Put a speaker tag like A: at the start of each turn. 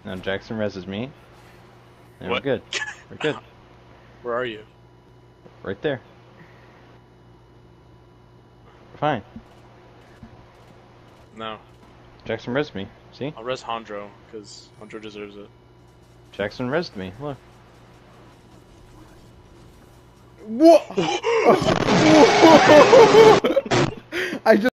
A: Now Jaxon reses me. And
B: What?
A: we're good. We're good.
B: Where are you?
A: Right there. We're fine.
B: No.
A: Jaxon resed me. See?
B: I'll res Handro, because Handro deserves it.
A: Jaxon resed me. Look.
C: What? I just